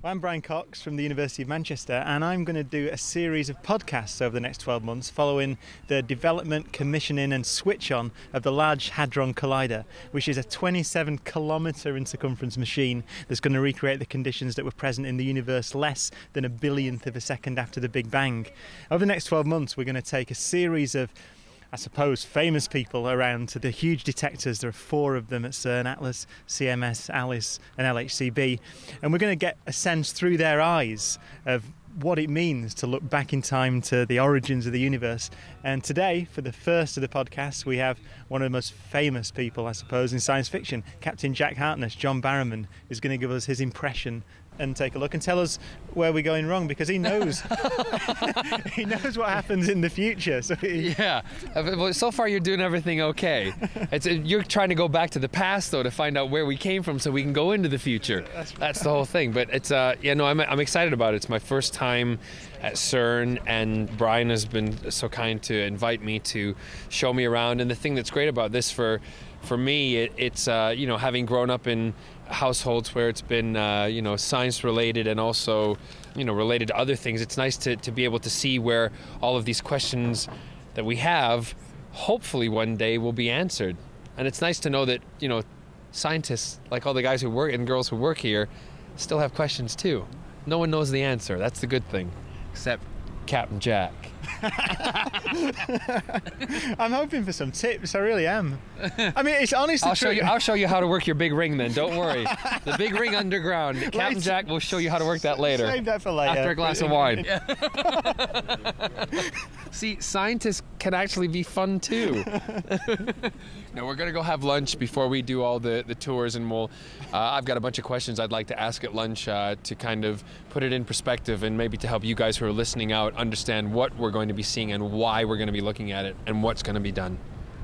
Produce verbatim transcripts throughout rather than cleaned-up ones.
I'm Brian Cox from the University of Manchester, and I'm going to do a series of podcasts over the next twelve months following the development, commissioning and switch on of the Large Hadron Collider, which is a twenty-seven kilometre in circumference machine that's going to recreate the conditions that were present in the universe less than a billionth of a second after the Big Bang. Over the next twelve months we're going to take a series of, I suppose, famous people around to the huge detectors. There are four of them at CERN: Atlas, C M S, ALICE and L H C B, and we're going to get a sense through their eyes of what it means to look back in time to the origins of the universe. And today, for the first of the podcasts, we have one of the most famous people, I suppose, in science fiction. Captain Jack Harkness, John Barrowman, is going to give us his impression and take a look and tell us where we're going wrong, because he knows he knows what happens in the future. So he... yeah, well, so far you're doing everything okay. It's, you're trying to go back to the past though to find out where we came from, so we can go into the future. That's, right. That's the whole thing. But it's uh, yeah, no, I'm I'm excited about it. It's my first time at CERN, and Brian has been so kind to invite me to show me around. And the thing that's great about this for for me, it, it's uh, you know, having grown up in households where it's been uh, you know, science related and also, you know, related to other things, it's nice to, to be able to see where all of these questions that we have hopefully one day will be answered. And it's nice to know that, you know, scientists, like all the guys who work and girls who work here, still have questions too. No one knows the answer. That's the good thing, except Captain Jack. I'm hoping for some tips. I really am. I mean, it's honestly I'll true. show you. I'll show you how to work your big ring. Then don't worry. The big ring underground. Captain Later. Jack will show you how to work that later. Save that for later. After a glass of wine. See, scientists can actually be fun too. No, we're gonna go have lunch before we do all the the tours, and we'll. Uh, I've got a bunch of questions I'd like to ask at lunch uh, to kind of put it in perspective, and maybe to help you guys who are listening out understand what we're going to be seeing and why we're going to be looking at it and what's going to be done.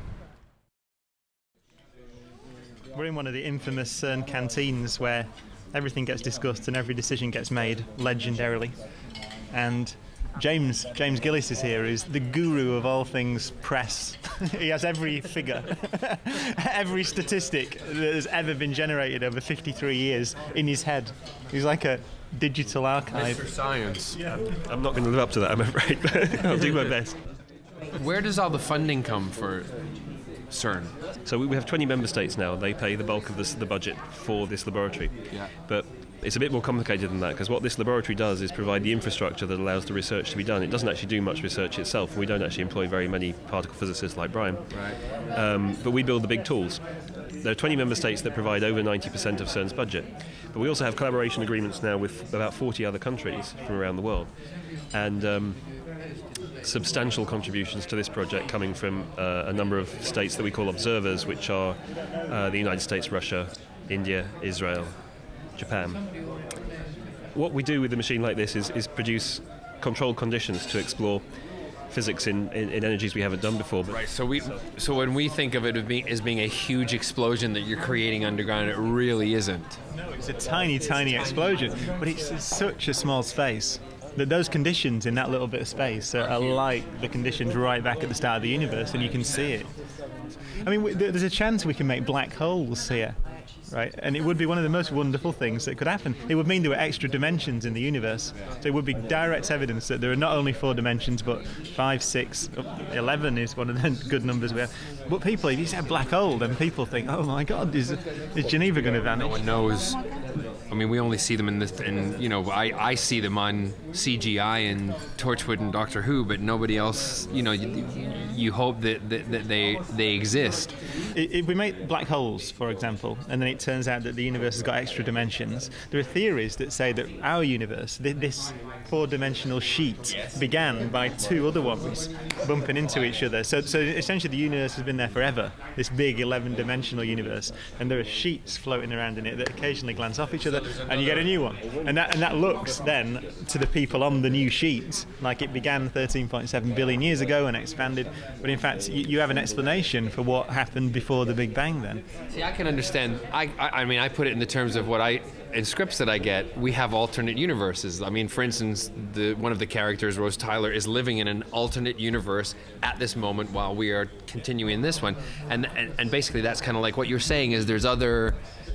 We're in one of the infamous CERN canteens where everything gets discussed and every decision gets made legendarily. And James James Gillis is here, who's the guru of all things press. He has every figure, every statistic that has ever been generated over fifty-three years in his head. He's like a digital archive. Mister Science. Yeah, I'm not going to live up to that, I'm afraid, but I'll do my best. Where does all the funding come for CERN? So we have twenty member states now. They pay the bulk of this, the budget for this laboratory. Yeah. But it's a bit more complicated than that, because what this laboratory does is provide the infrastructure that allows the research to be done. It doesn't actually do much research itself. We don't actually employ very many particle physicists like Brian. Right. Um, but we build the big tools. There are twenty member states that provide over ninety percent of CERN's budget. But we also have collaboration agreements now with about forty other countries from around the world. And um, substantial contributions to this project coming from uh, a number of states that we call observers, which are uh, the United States, Russia, India, Israel, Japan. What we do with a machine like this is, is produce controlled conditions to explore physics in, in, in energies we haven't done before. But right, so we so when we think of it as being, as being a huge explosion that you're creating underground, it really isn't. No, it's a tiny, tiny explosion, but it's in such a small space that those conditions in that little bit of space are, are like the conditions right back at the start of the universe, and you can see it. I mean, there's a chance we can make black holes here, right? And it would be one of the most wonderful things that could happen. It would mean there were extra dimensions in the universe. So it would be direct evidence that there are not only four dimensions, but five, six, eleven is one of the good numbers we have. But people, if you say black hole, then people think, oh my God, is, is Geneva going to vanish? No one knows. I mean, we only see them in this, and you know, I, I see them on C G I and Torchwood and Doctor Who, but nobody else. You know, you, you hope that, that, that they they exist. If we make black holes, for example, and then it turns out that the universe has got extra dimensions, there are theories that say that our universe, this four-dimensional sheet, began by two other ones bumping into each other. So, so essentially, the universe has been there forever. This big eleven-dimensional universe, and there are sheets floating around in it that occasionally glance off each other, and you get a new one. And that and that looks then to the people on the new sheet like it began thirteen point seven billion years ago and expanded. But in fact, you, you have an explanation for what happened before the Big Bang. Then. See, I can understand. I, I, I mean, I put it in the terms of what I, in scripts that I get, we have alternate universes. I mean, for instance, the one of the characters, Rose Tyler, is living in an alternate universe at this moment while we are continuing this one, and and, and basically that's kind of like what you're saying is there's other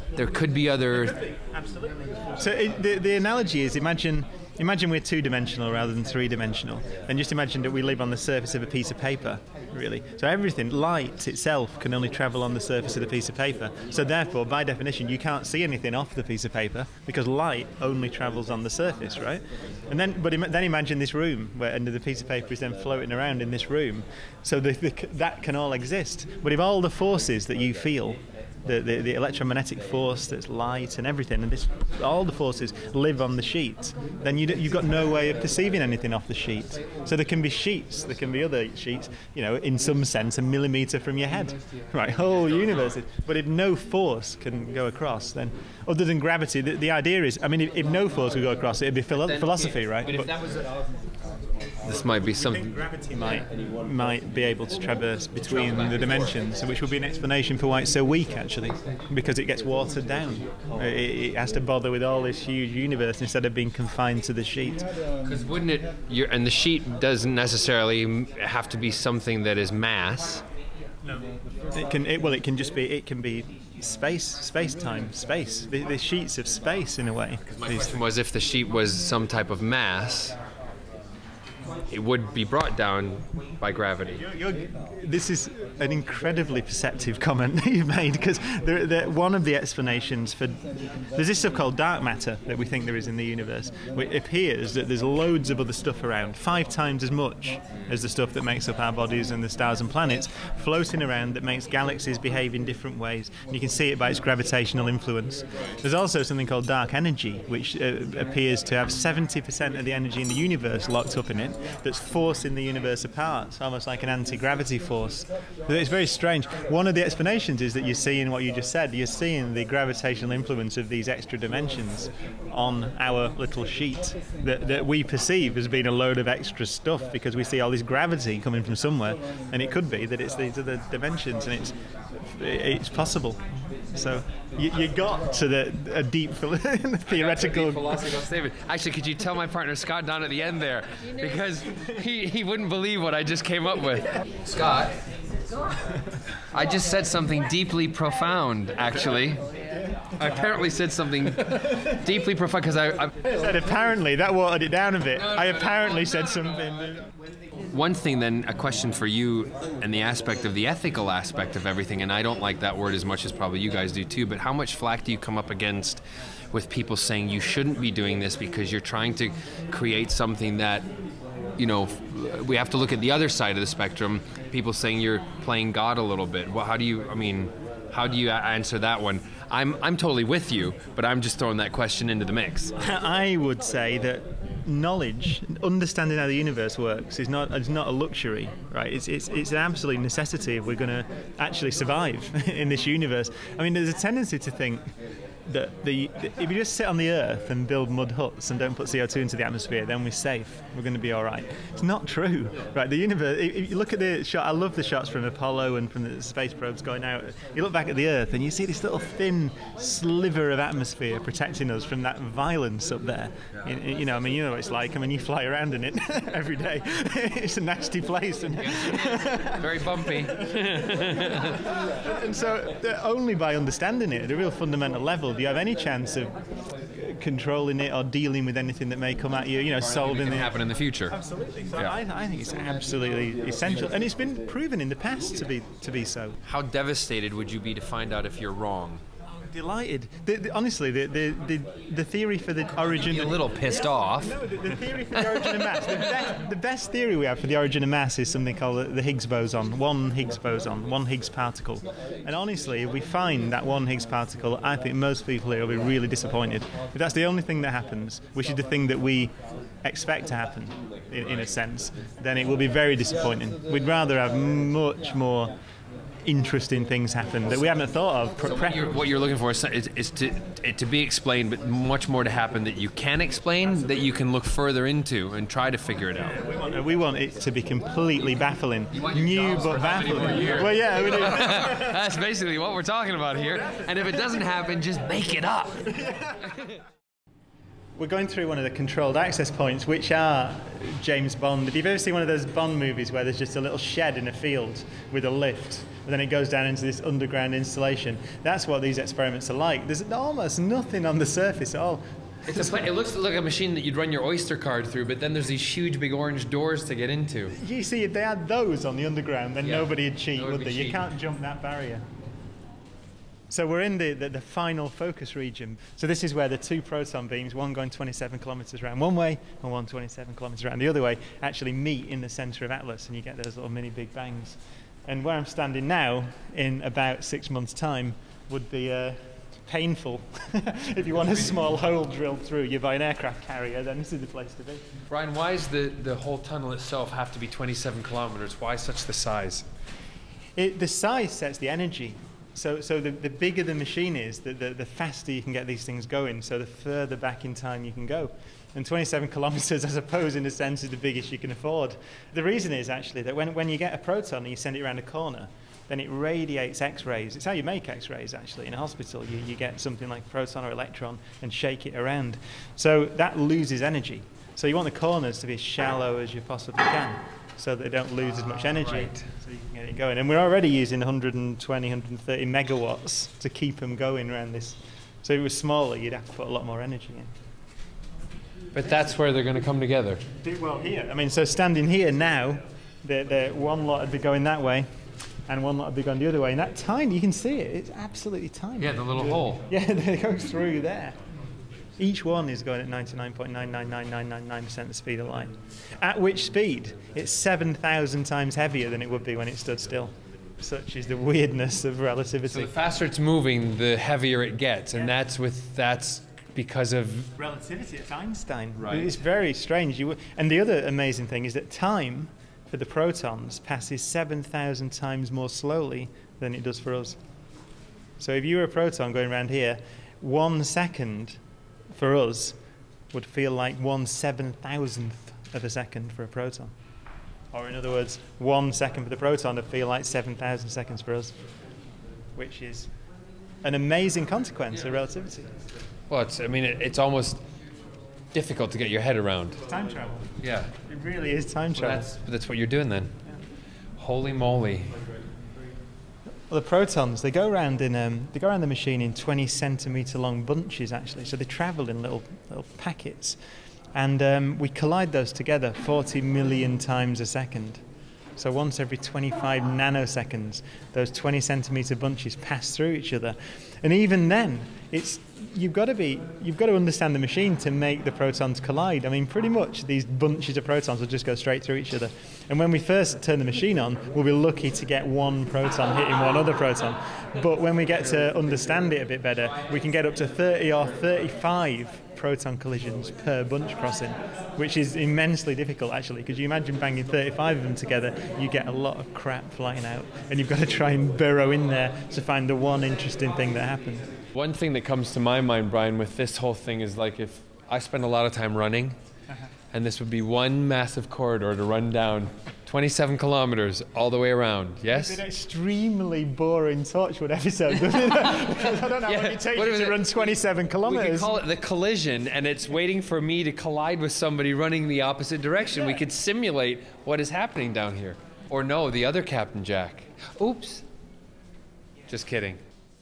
there could be other... Absolutely. So it, the, the analogy is, imagine imagine we're two-dimensional rather than three-dimensional, and just imagine that we live on the surface of a piece of paper, really. So everything, light itself, can only travel on the surface of the piece of paper. So therefore, by definition, you can't see anything off the piece of paper because light only travels on the surface, right? And then, but im- then imagine this room where and the piece of paper is then floating around in this room. So the, the, that can all exist. But if all the forces that you feel, The, the, the electromagnetic force, that's light and everything, and this, all the forces live on the sheet, then you, you've got no way of perceiving anything off the sheet. So there can be sheets, there can be other sheets, you know, in some sense, a millimetre from your head, right, whole universe. But if no force can go across, then, other than gravity, the, the idea is, I mean, if, if no force could go across, it'd be philo- philosophy, right? But if that was this might be something. Gravity might might be able to traverse between the dimensions, which would be an explanation for why it's so weak, actually, because it gets watered down. It, it has to bother with all this huge universe instead of being confined to the sheet. Because wouldn't it? You're, and the sheet doesn't necessarily have to be something that is mass. No. It can. It, well, it can just be. It can be space, space time, space. The, the sheets of space, in a way. My question was, if the sheet was some type of mass, it would be brought down by gravity. You're, you're, this is an incredibly perceptive comment that you've made, because one of the explanations for there's this stuff called dark matter that we think there is in the universe. It appears that there's loads of other stuff around, five times as much as the stuff that makes up our bodies and the stars and planets, floating around, that makes galaxies behave in different ways. And you can see it by its gravitational influence. There's also something called dark energy, which uh, appears to have seventy percent of the energy in the universe locked up in it, that's forcing the universe apart. It's almost like an anti-gravity force. It's very strange. One of the explanations is that you're seeing what you just said. You're seeing the gravitational influence of these extra dimensions on our little sheet that, that we perceive as being a load of extra stuff, because we see all this gravity coming from somewhere, and it could be that it's these other dimensions, and it's it's possible. So you, you got to the a deep theoretical philosophical statement. Actually, could you tell my partner Scott down at the end there, because he, he wouldn't believe what I just came up with. Scott, I just said something deeply profound. Actually, I apparently said something deeply profound because I, I said apparently. That watered it down a bit. I apparently said something. One thing then, a question for you, and the aspect of the ethical aspect of everything, and I don't like that word as much as probably you guys do too, but how much flack do you come up against with people saying you shouldn't be doing this because you're trying to create something that, you know, we have to look at the other side of the spectrum, people saying you're playing God a little bit. Well, how do you, I mean, how do you answer that one? I'm, I'm totally with you, but I'm just throwing that question into the mix. I would say that knowledge, understanding how the universe works, is not is not a luxury, right? It's it's it's an absolute necessity if we're going to actually survive in this universe. I mean, there's a tendency to think that the if you just sit on the Earth and build mud huts and don't put C O two into the atmosphere, then we're safe. We're going to be all right. It's not true, right? The universe. If you look at the shot, I love the shots from Apollo and from the space probes going out. You look back at the Earth and you see this little thin sliver of atmosphere protecting us from that violence up there. You, you know, I mean, you know what it's like. I mean, you fly around in it every day. It's a nasty place, and very bumpy. And so, only by understanding it at a real fundamental level, do you have any chance of controlling it or dealing with anything that may come at you, you know, solving it the happen in the future. Absolutely. So yeah. I, I think it's absolutely essential, and it's been proven in the past to be to be so. How devastated would you be to find out if you're wrong? Delighted. The, the, honestly, the, the the the theory for the origin. You're a little pissed yeah, off. No, the, the theory for the origin of mass. The best, the best theory we have for the origin of mass is something called the, the Higgs boson. One Higgs boson, one Higgs particle. And honestly, if we find that one Higgs particle, I think most people here will be really disappointed. If that's the only thing that happens, which is the thing that we expect to happen, in, in a sense, then it will be very disappointing. We'd rather have much more interesting things happen that we haven't thought of. So what, you're, what you're looking for is, is, is to it to be explained, but much more to happen that you can explain, that you can look further into and try to figure it out. Yeah, we, want, we want it to be completely baffling, new but baffling. Well, yeah, we do. That's basically what we're talking about here. And if it doesn't happen, just make it up. We're going through one of the controlled access points, which are James Bond. If you've ever seen one of those Bond movies where there's just a little shed in a field with a lift, but then it goes down into this underground installation. That's what these experiments are like. There's almost nothing on the surface at all. It's a, it looks like a machine that you'd run your Oyster card through, but then there's these huge big orange doors to get into. You see, if they had those on the underground, then Yeah, nobody would cheat, that would would be they? You cheating. can't jump that barrier. So we're in the, the, the final focus region. So this is where the two proton beams, one going twenty-seven kilometers around one way and one twenty-seven kilometers around the other way, actually meet in the center of Atlas, and you get those little mini Big Bangs. And where I'm standing now, in about six months' time, would be uh, painful. If you want a small hole drilled through, you buy an aircraft carrier, then this is the place to be. Brian, why does the, the whole tunnel itself have to be twenty-seven kilometers? Why such the size? It, the size sets the energy. So, so the, the bigger the machine is, the, the, the faster you can get these things going, so the further back in time you can go. And twenty-seven kilometers, I suppose, in a sense, is the biggest you can afford. The reason is actually that when, when you get a proton and you send it around a corner, then it radiates X-rays. It's how you make X-rays, actually. In a hospital, you, you get something like a proton or electron and shake it around. So that loses energy. So you want the corners to be as shallow as you possibly can, so that they don't lose as much energy, right. so you can get it going. And we're already using one hundred twenty, one hundred thirty megawatts to keep them going around this. So if it was smaller, you'd have to put a lot more energy in. But that's where they're going to come together. Well, here, I mean, so standing here now, the, the one lot would be going that way, and one lot would be going the other way. And that tiny, you can see it, it's absolutely tiny. Yeah, the little hole. Yeah, they go through there. Each one is going at ninety-nine point nine nine nine nine nine nine percent the speed of light. At which speed? It's seven thousand times heavier than it would be when it stood still. Such is the weirdness of relativity. So the faster it's moving, the heavier it gets, and Yeah. that's with that's because of Relativity, it's Einstein. Right. It's very strange. You, and the other amazing thing is that time for the protons passes seven thousand times more slowly than it does for us. So if you were a proton going around here, one second for us would feel like one seven thousandth of a second for a proton. Or in other words, one second for the proton would feel like seven thousand seconds for us, which is an amazing consequence of relativity. well, it's I mean it, it's almost difficult to get your head around. Time travel. Yeah, It really is time well, travel. that's that's what you're doing then. Holy moly! Well, the protons, they go around in um, they go around the machine in twenty centimeter long bunches, actually. So they travel in little little packets, and um, we collide those together forty million times a second. So once every twenty-five nanoseconds, those twenty centimeter bunches pass through each other, and even then, it's you've got to be you've got to understand the machine to make the protons collide. I mean, pretty much these bunches of protons will just go straight through each other. And when we first turn the machine on, we'll be lucky to get one proton hitting one other proton. But when we get to understand it a bit better, we can get up to thirty or thirty-five proton collisions per bunch crossing, which is immensely difficult, actually, because you imagine banging thirty-five of them together, you get a lot of crap flying out, and you've got to try and burrow in there to find the one interesting thing that happened. One thing that comes to my mind, Brian, with this whole thing is like if I spend a lot of time running, and this would be one massive corridor to run down twenty-seven kilometers all the way around, yes? It's an extremely boring Torchwood episode, doesn't it? Because I don't know Yeah, what it takes what you is to it? run twenty-seven We kilometers. could call it the collision, and it's waiting for me to collide with somebody running the opposite direction. We could simulate what is happening down here. Or no, the other Captain Jack. Oops. Just kidding.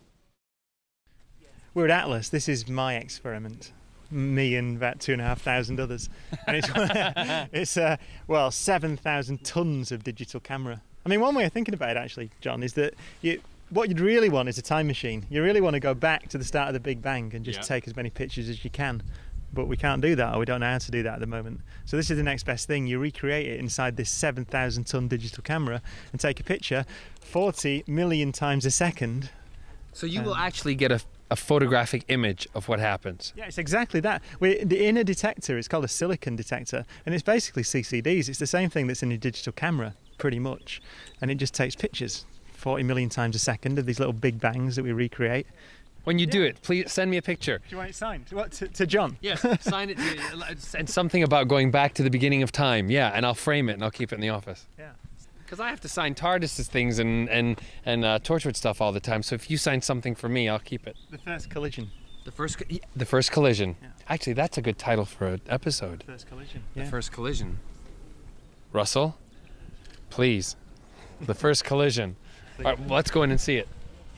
We're at Atlas. This is my experiment. Me and about two and a half thousand others. And it's, it's uh, well, seven thousand tons of digital camera. I mean, one way of thinking about it, actually, John, is that you, what you'd really want is a time machine. You really want to go back to the start of the Big Bang and just Yeah. take as many pictures as you can. But we can't do that, or we don't know how to do that at the moment. So this is the next best thing. You recreate it inside this seven thousand ton digital camera and take a picture forty million times a second. So you will actually get a, a photographic image of what happens. Yeah, it's exactly that. We, the inner detector is called a silicon detector, and it's basically C C Ds. It's the same thing that's in a digital camera, pretty much. And it just takes pictures forty million times a second of these little Big Bangs that we recreate. When you do it, please send me a picture. Do you want it signed? What, to, to John? Yes, sign it. To, and something about going back to the beginning of time. Yeah, and I'll frame it and I'll keep it in the office. Yeah. Because I have to sign TARDIS's things and and and uh, Torchwood stuff all the time. So if you sign something for me, I'll keep it. The first collision. The first, co- the first collision. Yeah. Actually, that's a good title for an episode. First collision. The Yeah. first collision. Russell, please. The first collision. All right, well, let's go in and see it.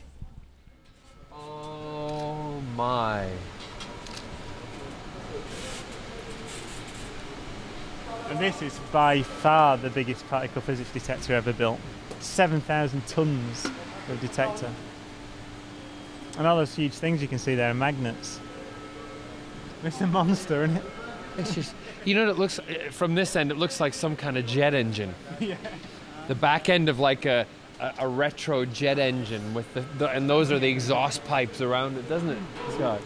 Oh my. And this is by far the biggest particle physics detector ever built. seven thousand tons of detector. And all those huge things you can see there are magnets. It's a monster, isn't it? It's just, you know, it looks, from this end, it looks like some kind of jet engine. Yeah. The back end of like a, a, a retro jet engine with the, the, and those are the exhaust pipes around it, doesn't it, Scott?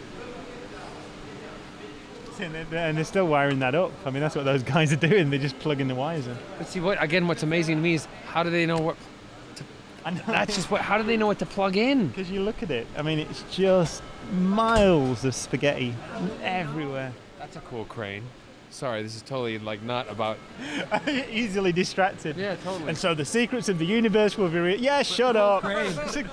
And they're, and they're still wiring that up. I mean, that's what those guys are doing. They're just plugging the wires in. But see, what again? What's amazing to me is how do they know what? To, I know. That's just what. How do they know what to plug in? Because you look at it. I mean, it's just miles of spaghetti everywhere. That's a cool crane. Sorry, this is totally like not about. Easily distracted. Yeah, totally. And so the secrets of the universe will be. Re- yeah, shut up. Crane. It's a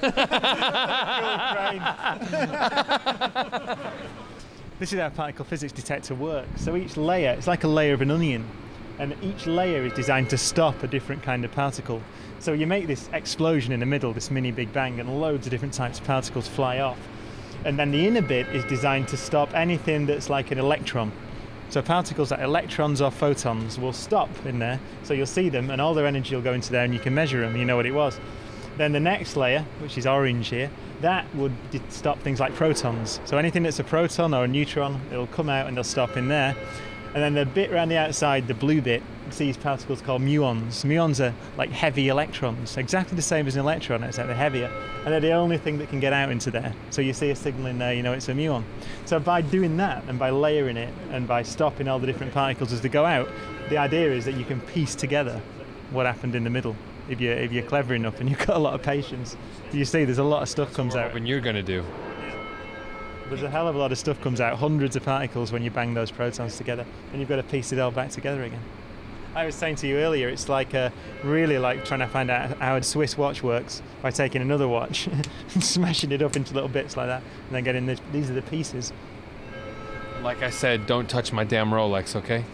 cool crane. This is how particle physics detector works. So each layer, it's like a layer of an onion, and each layer is designed to stop a different kind of particle. So you make this explosion in the middle, this mini Big Bang, and loads of different types of particles fly off. And then the inner bit is designed to stop anything that's like an electron. So particles like electrons or photons will stop in there, so you'll see them and all their energy will go into there and you can measure them, you know what it was. Then the next layer, which is orange here, that would stop things like protons. So anything that's a proton or a neutron, it'll come out and they'll stop in there. And then the bit around the outside, the blue bit, you see these particles called muons. Muons are like heavy electrons, exactly the same as an electron, except they're heavier. And they're the only thing that can get out into there. So you see a signal in there, you know it's a muon. So by doing that, and by layering it, and by stopping all the different particles as they go out, the idea is that you can piece together what happened in the middle. If you're, if you're clever enough and you've got a lot of patience. You see there's a lot of stuff comes out. When you're going to do. There's a hell of a lot of stuff comes out, hundreds of particles when you bang those protons together, and you've got to piece it all back together again. I was saying to you earlier, it's like uh, really like trying to find out how a Swiss watch works by taking another watch and smashing it up into little bits like that, and then getting the, these are the pieces. Like I said, don't touch my damn Rolex, okay?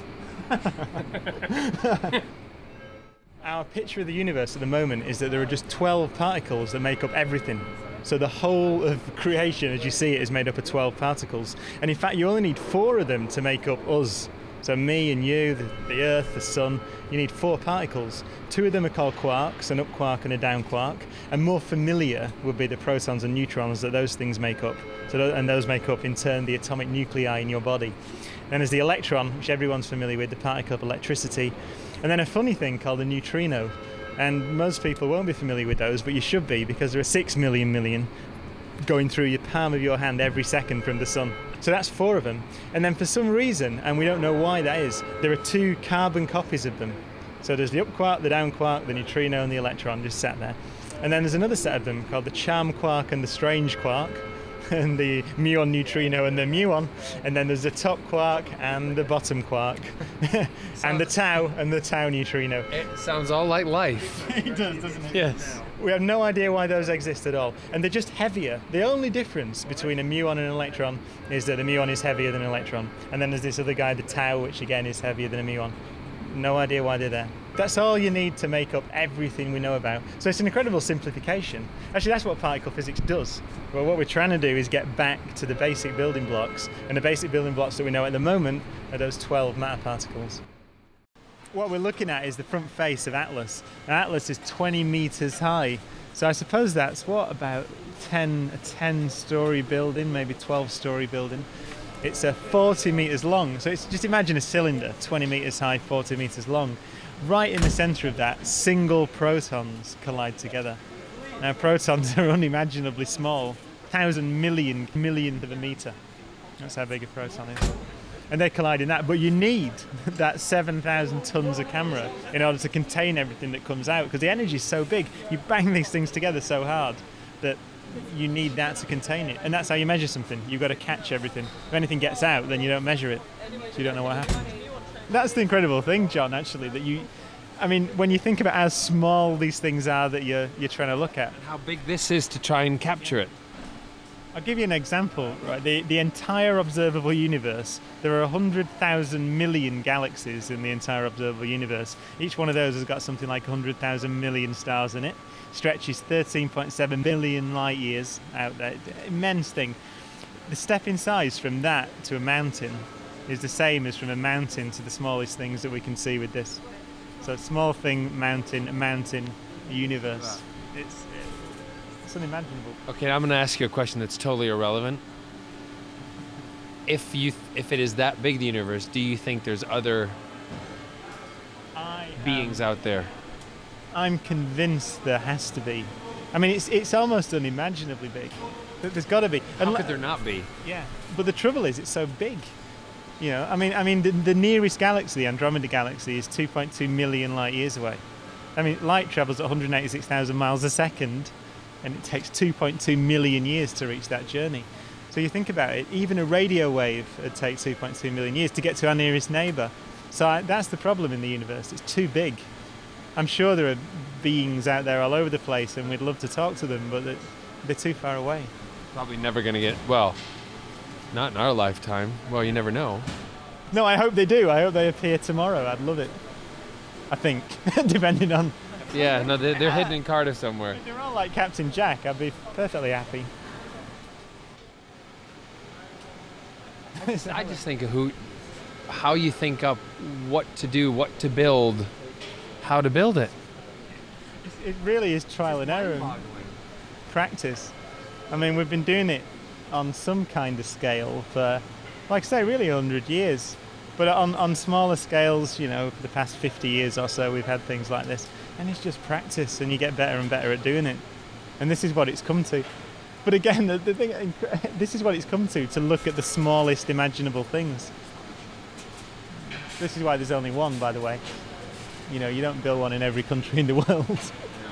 Our picture of the universe at the moment is that there are just twelve particles that make up everything. So the whole of creation, as you see it, is made up of twelve particles. And in fact, you only need four of them to make up us. So me and you, the, the Earth, the Sun, you need four particles. Two of them are called quarks, an up quark and a down quark. And more familiar would be the protons and neutrons that those things make up. So th- and those make up, in turn, the atomic nuclei in your body. Then there's the electron, which everyone's familiar with, the particle of electricity. And then a funny thing called a neutrino. And most people won't be familiar with those, but you should be, because there are six million million going through your palm of your hand every second from the sun. So that's four of them. And then for some reason, and we don't know why that is, there are two carbon copies of them. So there's the up quark, the down quark, the neutrino and the electron just sat there. And then there's another set of them called the charm quark and the strange quark, and the muon neutrino and the muon, and then there's the top quark and the bottom quark, and the tau and the tau neutrino. It sounds all like life. It does, doesn't it? Yes. We have no idea why those exist at all, and they're just heavier. The only difference between a muon and an electron is that a muon is heavier than an electron, and then there's this other guy, the tau, which again is heavier than a muon. No idea why they're there. That's all you need to make up everything we know about. So it's an incredible simplification. Actually, that's what particle physics does. Well, what we're trying to do is get back to the basic building blocks, and the basic building blocks that we know at the moment are those twelve matter particles. What we're looking at is the front face of Atlas. And Atlas is twenty meters high. So I suppose that's what, about ten, a ten-story building, maybe twelve-story building. It's a forty meters long. So it's, just imagine a cylinder, twenty meters high, forty meters long. Right in the center of that, single protons collide together. Now, protons are unimaginably small, thousand million millionth of a meter. That's how big a proton is. And they collide in that, but you need that seven thousand tons of camera in order to contain everything that comes out, because the energy is so big. You bang these things together so hard that you need that to contain it. And that's how you measure something. You've got to catch everything. If anything gets out, then you don't measure it, so you don't know what happened. That's the incredible thing, John, actually, that you, I mean, when you think about how small these things are that you're, you're trying to look at. And how big this is to try and capture it. I'll give you an example, right? The, the entire observable universe, there are one hundred thousand million galaxies in the entire observable universe. Each one of those has got something like one hundred thousand million stars in it. Stretches thirteen point seven billion light years out there. Immense thing. The step in size from that to a mountain is the same as from a mountain to the smallest things that we can see with this. So small thing, mountain, mountain, universe. It's, it's unimaginable. Okay, I'm going to ask you a question that's totally irrelevant. If you, th if it is that big, the universe, do you think there's other I beings out there? I'm convinced there has to be. I mean, it's it's almost unimaginably big. There's got to be. How could there not be? Yeah, but the trouble is, it's so big. You know, I mean, I mean, the, the nearest galaxy, the Andromeda Galaxy, is two point two million light years away. I mean, light travels at one hundred eighty-six thousand miles a second, and it takes two point two million years to reach that journey. So you think about it, even a radio wave would take two point two million years to get to our nearest neighbour. So I, that's the problem in the universe. It's too big. I'm sure there are beings out there all over the place, and we'd love to talk to them, but they're, they're too far away. Probably never going to get, well, not in our lifetime. Well, you never know. No, I hope they do. I hope they appear tomorrow. I'd love it. I think, depending on... Yeah, no, they're, they're hidden in Cardiff somewhere. If they're all like Captain Jack, I'd be perfectly happy. I just think of who, how you think up what to do, what to build, how to build it. It really is trial and error and practice. I mean, we've been doing it on some kind of scale for, like I say, really one hundred years. But on, on smaller scales, you know, for the past fifty years or so, we've had things like this. And it's just practice, and you get better and better at doing it. And this is what it's come to. But again, the, the thing, this is what it's come to, to look at the smallest imaginable things. This is why there's only one, by the way. You know, you don't build one in every country in the world.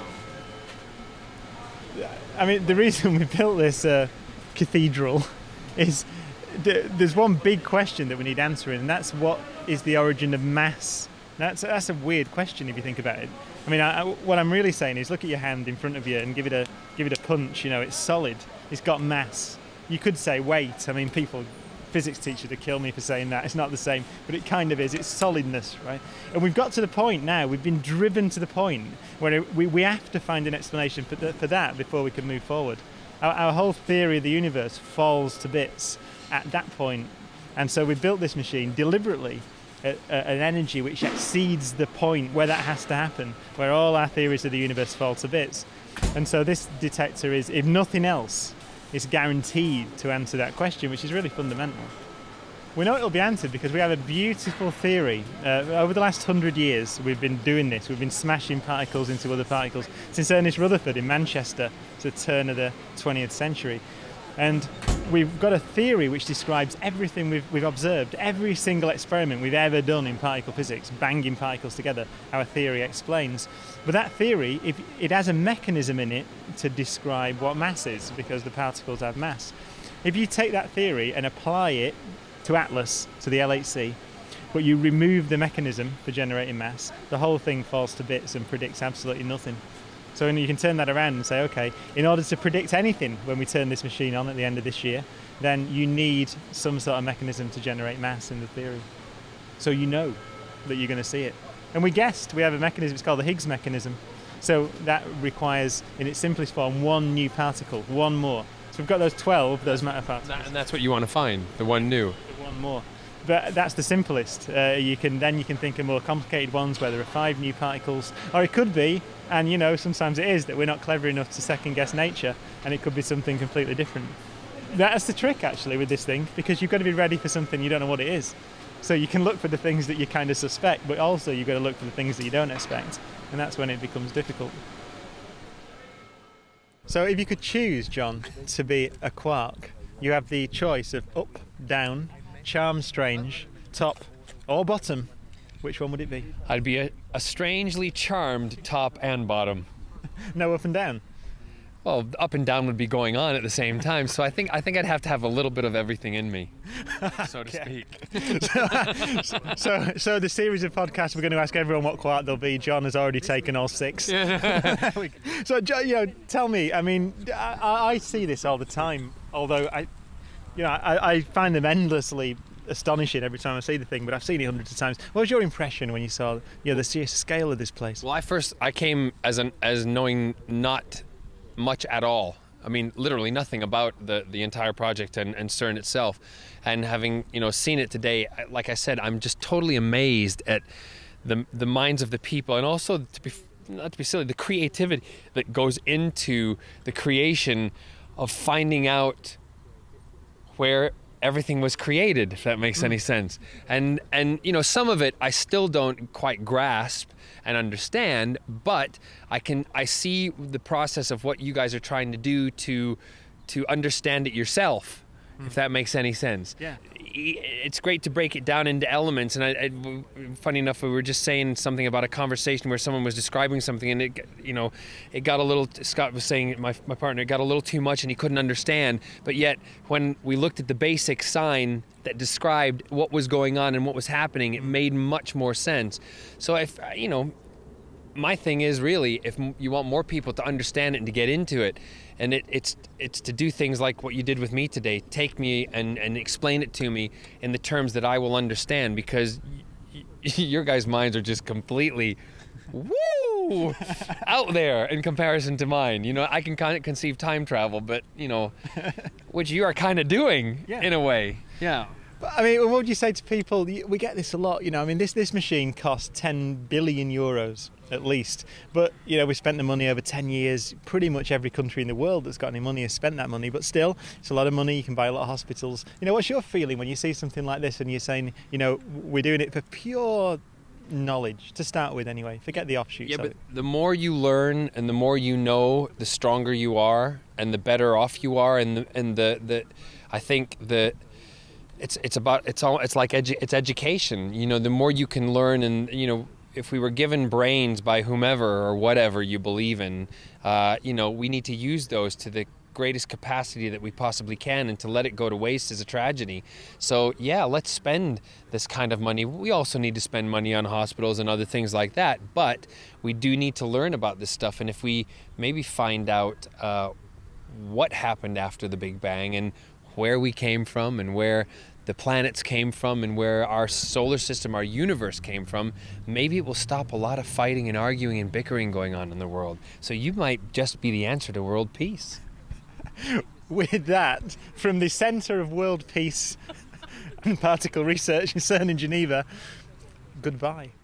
I mean, the reason we built this uh, cathedral is th there's one big question that we need answering, and that's what is the origin of mass? That's, that's a weird question if you think about it. I mean, I, I, what I'm really saying is look at your hand in front of you and give it a give it a punch. You know, it's solid. It's got mass. You could say weight. I mean, people, physics teachers would kill me for saying that. It's not the same, but it kind of is. It's solidness, right? And we've got to the point now. We've been driven to the point where it, we we have to find an explanation for, th for that before we can move forward. Our, our whole theory of the universe falls to bits at that point, and so we built this machine deliberately. A, a, an energy which exceeds the point where that has to happen, where all our theories of the universe fall to bits. And so this detector is, if nothing else, is guaranteed to answer that question, which is really fundamental. We know it'll be answered because we have a beautiful theory. Uh, over the last hundred years, we've been doing this. We've been smashing particles into other particles since Ernest Rutherford in Manchester, to the turn of the twentieth century. And we've got a theory which describes everything we've, we've observed, every single experiment we've ever done in particle physics, banging particles together, our theory explains. But that theory, if it has a mechanism in it to describe what mass is, because the particles have mass. If you take that theory and apply it to Atlas, to the L H C, but you remove the mechanism for generating mass, the whole thing falls to bits and predicts absolutely nothing. So you can turn that around and say, okay, in order to predict anything when we turn this machine on at the end of this year, then you need some sort of mechanism to generate mass in the theory. So you know that you're going to see it. And we guessed we have a mechanism, it's called the Higgs mechanism. So that requires, in its simplest form, one new particle, one more. So we've got those twelve, those matter particles. And that's what you want to find, the one new. The one more. But that's the simplest. Uh, you can then you can think of more complicated ones where there are five new particles, or it could be, and you know sometimes it is, that we're not clever enough to second guess nature, and it could be something completely different. That's the trick actually with this thing, because you've got to be ready for something you don't know what it is. So you can look for the things that you kind of suspect, but also you've got to look for the things that you don't expect, and that's when it becomes difficult. So if you could choose, John, to be a quark, you have the choice of up, down, charm, strange, top or bottom. Which one would it be? I'd be a, a strangely charmed top and bottom. No up and down? Well, up and down would be going on at the same time, so I think I think I'd have to have a little bit of everything in me, so to speak. so, so, so the series of podcasts we're going to ask everyone what quark they'll be. John has already taken all six. Yeah. So, you know, tell me. I mean, I, I see this all the time Although I, you know, I, I find them endlessly astonishing every time I see the thing. But I've seen it hundreds of times. What was your impression when you saw, you know, the sheer scale of this place? Well, I first I came as an as knowing not much at all. I mean, literally nothing about the the entire project and, and CERN itself, and having you know seen it today, like I said, I'm just totally amazed at the the minds of the people, and also to be not to be silly, the creativity that goes into the creation of finding out where everything was created, if that makes any sense. And and you know, some of it I still don't quite grasp and understand, but I can I see the process of what you guys are trying to do to to understand it yourself, if that makes any sense. Yeah. It's great to break it down into elements, and I, I, funny enough, we were just saying something about a conversation where someone was describing something, and it, you know, it got a little. Scott was saying, my my partner, it got a little too much, and he couldn't understand. But yet, when we looked at the basic sign that described what was going on and what was happening, it made much more sense. So if you know. My thing is really, if you want more people to understand it and to get into it, and it, it's it's to do things like what you did with me today. Take me and, and explain it to me in the terms that I will understand, because y y your guys' minds are just completely woo out there in comparison to mine. You know, I can kind of conceive time travel, but you know, which you are kind of doing yeah. in a way. Yeah. But, I mean, what would you say to people? We get this a lot, you know. I mean, this this machine cost ten billion euros at least. But you know, we spent the money over ten years. Pretty much every country in the world that's got any money has spent that money. But still, it's a lot of money. You can buy a lot of hospitals. You know, what's your feeling when you see something like this and you're saying, you know, we're doing it for pure knowledge to start with, anyway. Forget the offshoots. Yeah, of but it. The more you learn and the more you know, the stronger you are and the better off you are. And the and the the, I think the. It's it's about it's all it's like edu it's education. You know, the more you can learn, and you know, if we were given brains by whomever or whatever you believe in, uh, you know, we need to use those to the greatest capacity that we possibly can, and to let it go to waste is a tragedy. So yeah, let's spend this kind of money. We also need to spend money on hospitals and other things like that, but we do need to learn about this stuff. And if we maybe find out uh, what happened after the Big Bang and where we came from and where the planets came from and where our solar system, our universe came from, maybe it will stop a lot of fighting and arguing and bickering going on in the world. So you might just be the answer to world peace. With that, from the Centre of World Peace and Particle Research in CERN in Geneva, goodbye.